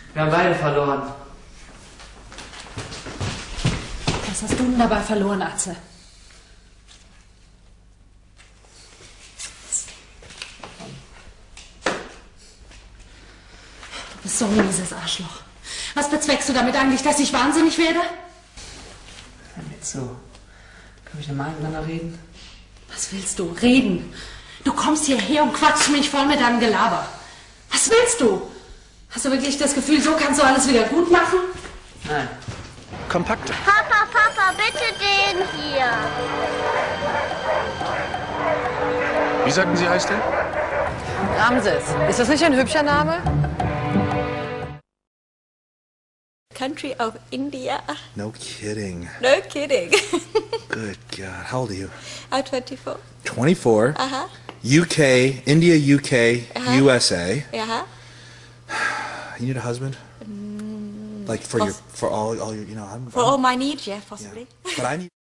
Wir haben beide verloren. Was hast du denn dabei verloren, Atze? Du bist so ein mieses Arschloch. Was bezweckst du damit eigentlich, dass ich wahnsinnig werde? Hör mir zu. Können wir mal miteinander reden? Was willst du? Reden? Du kommst hierher und quatschst mich voll mit deinem Gelaber. Was willst du? Hast du wirklich das Gefühl, so kannst du alles wieder gut machen? Nein. Kompakte. Papa, Papa, bitte den hier. Wie sagten Sie, heißt er? Ramses. Ist das nicht ein hübscher Name? Country of India. No kidding. No kidding. Good God. How old are you? I'm 24. 24. Uh-huh. UK, India, UK, USA. Yeah. You need a husband? Like for all your, you know, For all my needs, yeah, possibly. Yeah. But I need